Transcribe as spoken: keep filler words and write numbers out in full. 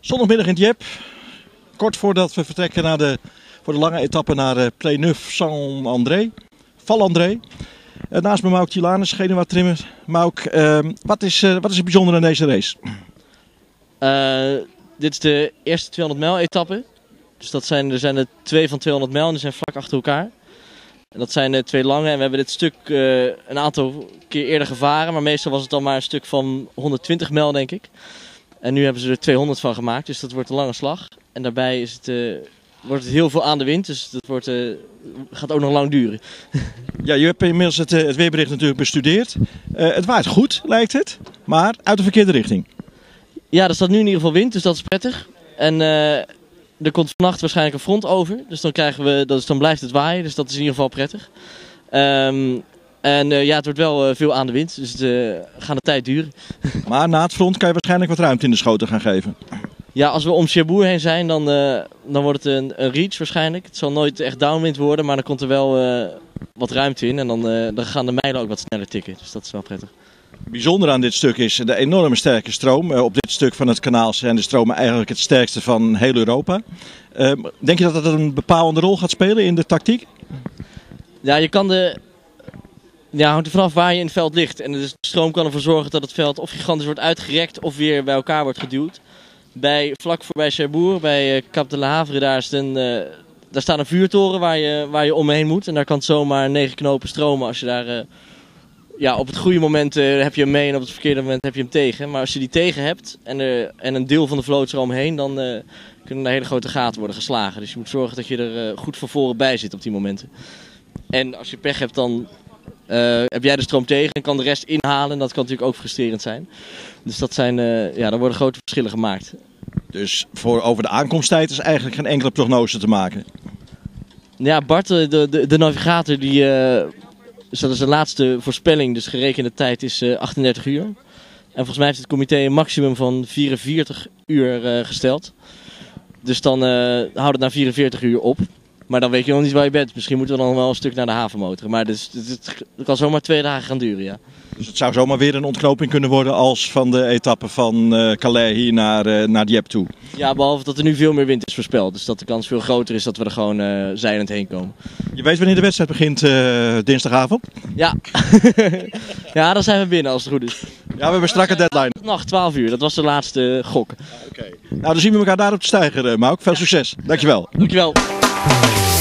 Zondagmiddag in Dieppe. Kort voordat we vertrekken naar de, voor de lange etappe naar uh, Pléneuf-Saint-André. Val-André. Uh, naast me Mauk Tilanus, Genua trimmer. Mauk, uh, wat, is, uh, wat is het bijzondere aan deze race? Uh, dit is de eerste tweehonderd mijl etappe. Dus dat zijn, er zijn er twee van tweehonderd mijl en die zijn vlak achter elkaar. En dat zijn uh, twee lange en we hebben dit stuk uh, een aantal keer eerder gevaren. Maar meestal was het dan maar een stuk van honderdtwintig mijl, denk ik. En nu hebben ze er tweehonderd van gemaakt, dus dat wordt een lange slag. En daarbij is het, uh, wordt het heel veel aan de wind, dus dat wordt, uh, gaat ook nog lang duren. Ja, je hebt inmiddels het, uh, het weerbericht natuurlijk bestudeerd. Uh, het waait goed, lijkt het, maar uit de verkeerde richting. Ja, er staat nu in ieder geval wind, dus dat is prettig. En uh, er komt vannacht waarschijnlijk een front over, dus dan, krijgen we, dus dan blijft het waaien, dus dat is in ieder geval prettig. Um, En uh, ja, het wordt wel uh, veel aan de wind, dus het uh, gaat de tijd duren. Maar na het front kan je waarschijnlijk wat ruimte in de schoten gaan geven. Ja, als we om Cherbourg heen zijn, dan, uh, dan wordt het een, een reach waarschijnlijk. Het zal nooit echt downwind worden, maar dan komt er wel uh, wat ruimte in. En dan, uh, dan gaan de mijlen ook wat sneller tikken, dus dat is wel prettig. Bijzonder aan dit stuk is de enorme sterke stroom. Uh, op dit stuk van het kanaal zijn de stromen eigenlijk het sterkste van heel Europa. Uh, denk je dat dat een bepalende rol gaat spelen in de tactiek? Ja, je kan de... Ja, hangt er vanaf waar je in het veld ligt. En de stroom kan ervoor zorgen dat het veld of gigantisch wordt uitgerekt of weer bij elkaar wordt geduwd. Bij, vlak voorbij Cherbourg, bij uh, Cap de la Havre, daar, is een, uh, daar staat een vuurtoren waar je, waar je omheen moet. En daar kan het zomaar negen knopen stromen als je daar... Uh, ja, op het goede moment uh, heb je hem mee en op het verkeerde moment heb je hem tegen. Maar als je die tegen hebt en, uh, en een deel van de vloot is er omheen, dan uh, kunnen er hele grote gaten worden geslagen. Dus je moet zorgen dat je er uh, goed van voren bij zit op die momenten. En als je pech hebt, dan... Uh, heb jij de stroom tegen en kan de rest inhalen en dat kan natuurlijk ook frustrerend zijn. Dus dat zijn, uh, ja, daar worden grote verschillen gemaakt. Dus voor over de aankomsttijd is eigenlijk geen enkele prognose te maken? Ja, Bart, de, de, de navigator, die, uh, dat is de laatste voorspelling, dus gerekende tijd is uh, achtendertig uur. En volgens mij heeft het comité een maximum van vierenveertig uur uh, gesteld. Dus dan uh, houdt het na vierenveertig uur op. Maar dan weet je nog niet waar je bent. Misschien moeten we dan wel een stuk naar de haven motoren. Maar dus, het, het, het kan zomaar twee dagen gaan duren, ja. Dus het zou zomaar weer een ontknoping kunnen worden als van de etappe van uh, Calais hier naar, uh, naar Dieppe toe. Ja, behalve dat er nu veel meer wind is voorspeld. Dus dat de kans veel groter is dat we er gewoon uh, zeilend heen komen. Je weet wanneer de wedstrijd begint uh, dinsdagavond? Ja. Ja, dan zijn we binnen als het goed is. Ja, we hebben een strakke deadline. Nacht, twaalf uur. Dat was de laatste gok. Oké. Okay. Nou, dan zien we elkaar daar op de steiger, uh, Mauk. Veel succes. Dankjewel. Dankjewel.